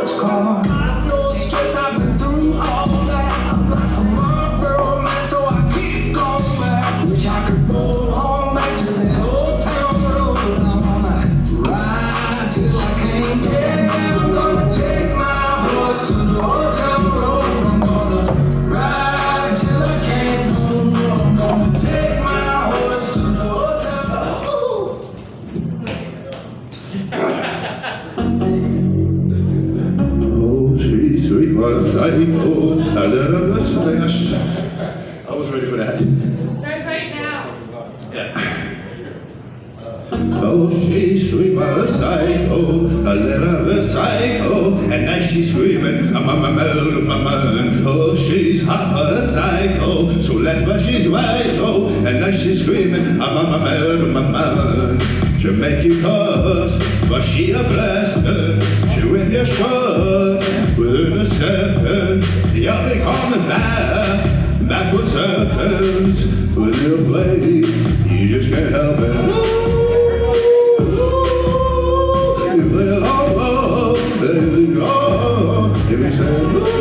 sports car. No stress, I've been through all that. I'm like a Marlboro man, so I keep going back. Wish I could roll on back to that old town road. I'm gonna ride till I can't get. I'm gonna take my horse to the old town road. I'm gonna ride till I can't no more. I'm gonna take my horse to the old town road. Oh, she's sweet, what a psycho. A little bit slashed. I was ready for that. Starts right now. Yeah. Oh, she's sweet, what a psycho. A little bit psycho. And now she's screaming, I'm on my mouth, my mind. Oh, she's hot, what a psycho. So left, but she's right, oh. And now she's screaming, I'm on my mouth, my mind. She'll make you cuss, but she a blaster. She'll whip your shirt within a second. You'll be coming back with seconds. With your play, you just can't help it. You play it all, baby, go. If you say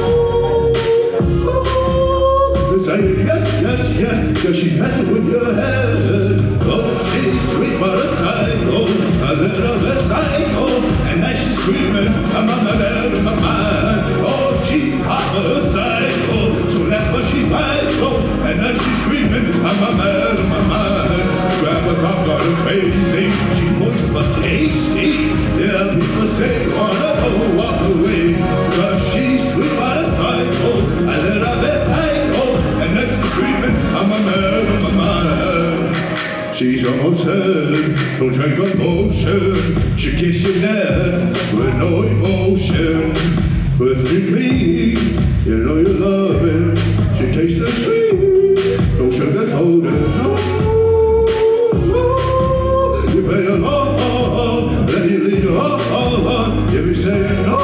you say yes, yes, yes, cause she's messing with your head. Oh, she's sweet, but a psycho, a little bit psycho. And now she's screaming, I'm on my bed in my mind. Oh, she's hot, but a psycho, so left, but she's right, oh. And now she's screaming, I'm on my bed in my mind. Grab a rock, got her crazy. She's moist but tasty. Yeah, people say, wanna go walk away. Cause she's sweet, but a psycho, a little bit psycho. And now she's screaming, I'm on my bed in my mind. She's almost dead, don't drink a potion. She kiss your neck with no emotion. With me, you know you love it. She tastes the sweet, no sugar coated. No, you play along, then you leave your heart. You be saying no,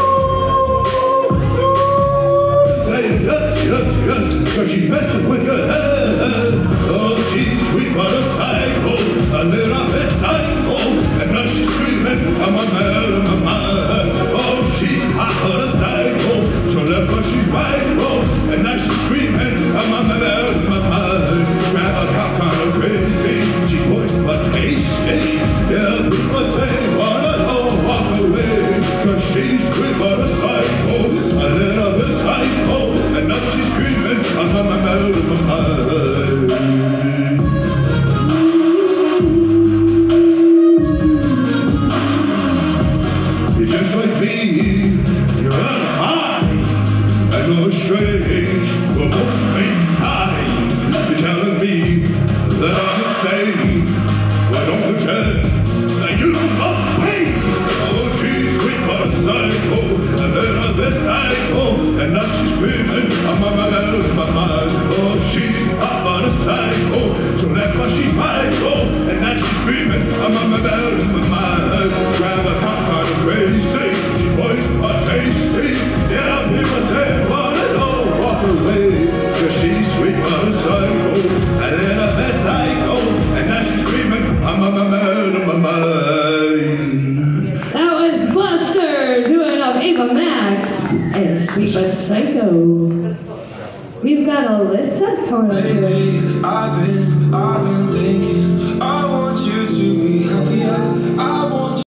saying yes, yes, yes, cause she's messing with your head. Oh, she's sweet but a psycho, a little bit psycho. And now she's screaming, I'm a man in my mind. Oh, she's hot but a psycho, so left but she's right, oh. And now she's screaming, I'm a man in my mind. Grab a cock on her crazy, she's moist but tasty. Yeah, people say, wanna go walk away. Cause she's sweet but a psycho, a little bit psycho. And now she's screaming, I'm a man in my mind. Just like me, you're out of mind. I know it's strange, we're both crazy high. You're telling me that I'm insane. Well, don't pretend that you don't love me. Oh, she's sweet but a psycho, a little bit psycho. And now she's screaming, I'm on my out of my mind. Oh, she's hot but a psycho, so left but she's right, oh. And now she's screaming, I'm on my out of my mind. Grab a cock on her crazy, she's moist but tasty. Yeah, people say, wanna go walk away. Cause she's sweet but a psycho, a little bit psycho. And now she's screaming, I'm on my out of my mind. That was Buster doing of Ava Max and Sweet but Psycho. We've got Alyssa coming up here. Baby, I've been thinking, I want you to be happier. I want